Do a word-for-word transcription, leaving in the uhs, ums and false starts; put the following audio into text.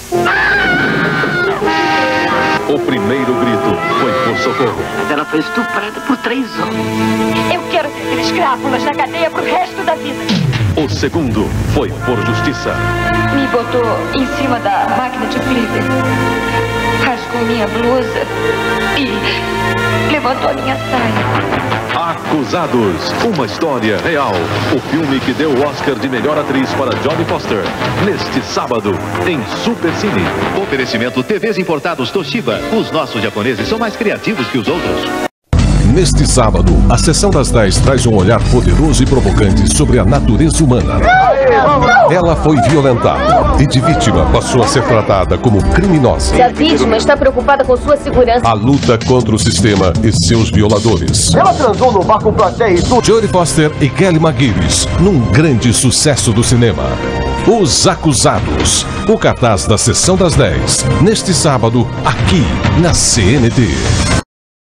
O primeiro grito foi por socorro. Mas ela foi estuprada por três homens. Eu quero ter escrápulas na cadeia pro resto da vida. O segundo foi por justiça. Me botou em cima da máquina de flipper. Rasgou minha blusa e levantou a minha saia. Acusados, uma história real. O filme que deu o Oscar de melhor atriz para Jodie Foster. Neste sábado, em Supercine. Oferecimento T Vs importados Toshiba. Os nossos japoneses são mais criativos que os outros. Neste sábado, a Sessão das dez traz um olhar poderoso e provocante sobre a natureza humana. Ela foi violentada e de vítima passou a ser tratada como criminosa. Se a vítima está preocupada com sua segurança... A luta contra o sistema e seus violadores. Ela transou no bar com plateia e tudo. Jodie Foster e Kelly McGillis, num grande sucesso do cinema. Os Acusados. O cartaz da Sessão das dez. Neste sábado, aqui na C N T.